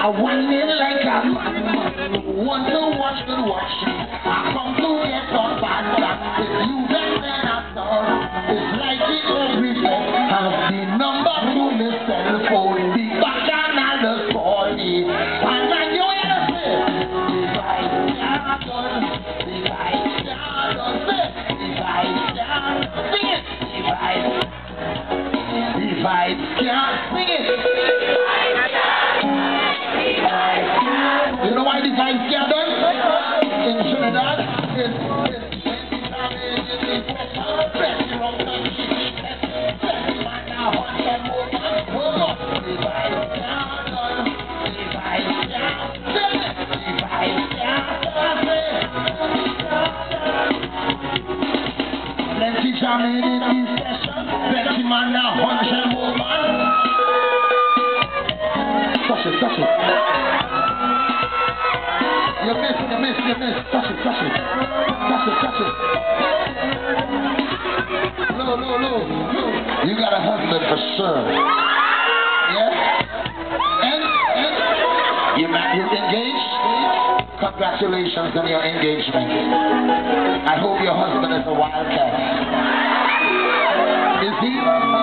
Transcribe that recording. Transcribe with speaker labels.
Speaker 1: I whine it like a man. Want to watch good watching. I come to get some bad luck. If you bet then I thought it's like it every day. Have the number to the cell phone. The back and I'll just call me. And like you hear say, if I can't done, if I can't done, say, if I can't sing it, if I can't sing it. You know why the vibes can't done? In Trinidad, it's plenty jamming in this session. Plenty man now, 100 more man. Touch it, touch it. You miss. Touch it. Touch it. No. You got a husband for sure. Yeah? And you engaged? Congratulations on your engagement. I hope your husband is a wildcat. Is he?